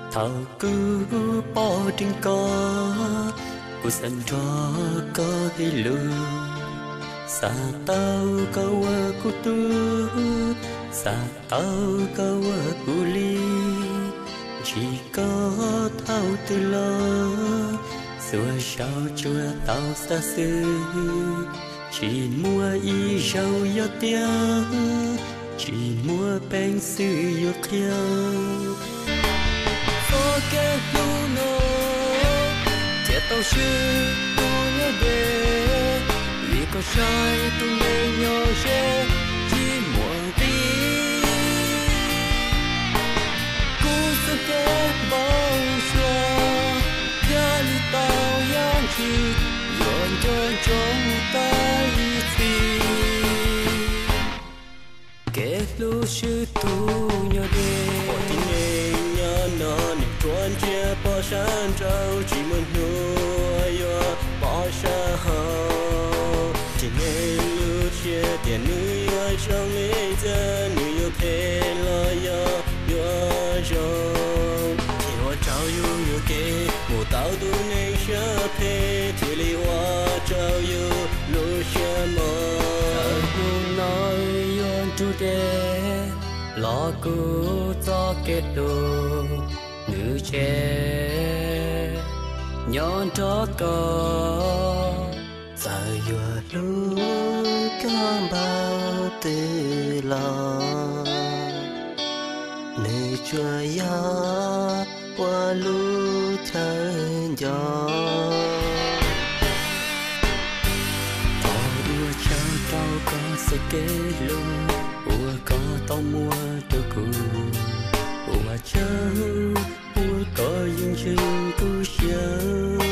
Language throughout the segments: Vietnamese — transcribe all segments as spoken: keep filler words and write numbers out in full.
thảo cứ bỏ trên có cô sân cho có hay lưu xa tao câu cô tu xa tao câu cô ly chỉ có thao từ lo xua sao chưa tao xa xứ chỉ mua y rau yo tia chỉ mua bánh sư yo kia forget you know thiệt tao sư tu nhớ về vì có sai tu nên nhỏ sẽ chỉ muộn đi cú sẽ kết bao xưa kia li tao yang chỉ dọn cho trong tay thì kết lu sư tu nhớ về non tuan chia bỏ san trâu chỉ muốn nuôi bỏ sa hậu chỉ nghe lưu chia tiền nuôi ở trong lý dân nuôi yêu thế lo yo yo rong thì hoa trâu yêu yêu kê mùa tao tu nên sơ phê thì li hoa trâu yêu lưu chia mơ yêu nói yon tu đê lo cứ cho kết đồ nữ trẻ nhon cho có giờ vừa lúc cam bao tư lo nữ chúa ya qua lúc thân gió tao đua cho tao có sự kết luôn ua có tao mua được cụ ua chơi ua có những chuyện cũ xưa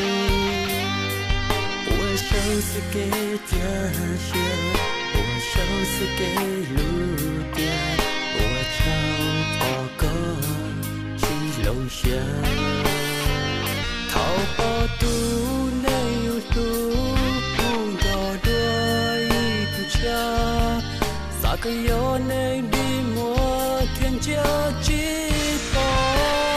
ua sao sẽ kết ra xưa ua sao sẽ kết lưu kia ua sao họ có chỉ lòng xưa thảo bao tu nơi yêu tu buông đò đuôi tu cha xa cái gió này đi mua thiên cha chỉ có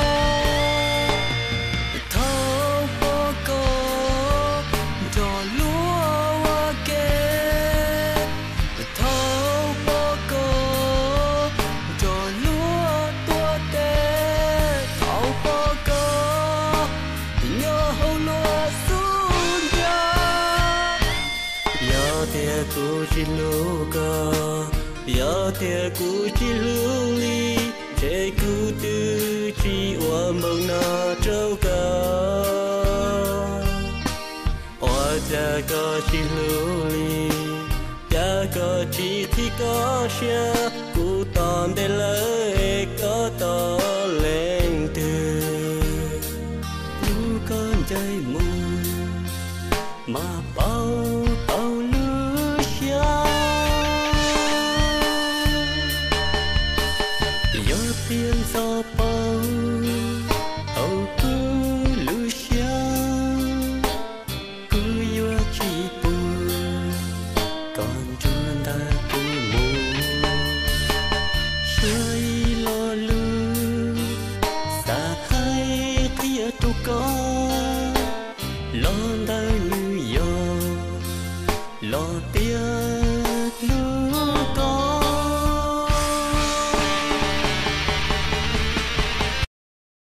thâu bao có trò lúa hoa kê thâu bao có trò lúa tua tê thâu bao có nhớ hậu lúa xuống ra nhớ tia tu chỉ lúa có giờ thì cũ chỉ lưu ly để cứ tư chỉ hoa mộng na trâu cả hoa cha có chỉ lưu ly cha có chỉ thì có xe cũ tóm để lấy có to lên từ lũ con chơi mù mà bao bao lứa xa tiếng gió bao âu cứ lưu xiang cứ yêu chỉ buồn còn chuồn ta cứ mù chơi lo lưu xa hay kia tu có